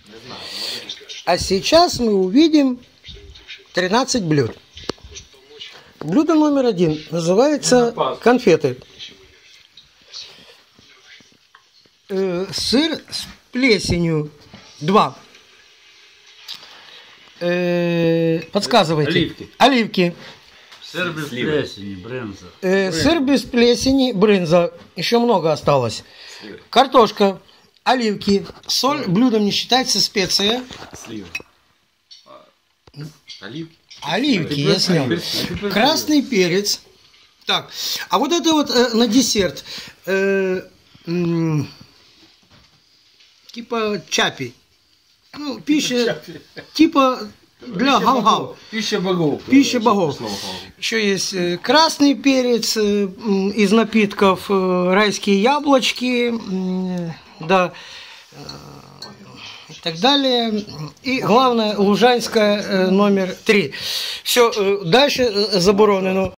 А сейчас мы увидим 13 блюд. Блюдо номер 1 называется конфеты. Сыр с плесенью 2. Подсказывайте. Оливки. Сыр без плесени, брынза. Сыр без плесени, брынза. Еще много осталось. Картошка, оливки, соль. Блюдом не считается, специя. Сливы. Оливки. Оливки я снял. Красный перец. Так, а вот это вот на десерт. Типа чапи. Ну, пища типа для гав-гав. Пища богов. Пища богов. Еще есть красный перец из напитков, райские яблочки, да, и так далее. И главное, лужанская номер 3. Все, дальше заборонено.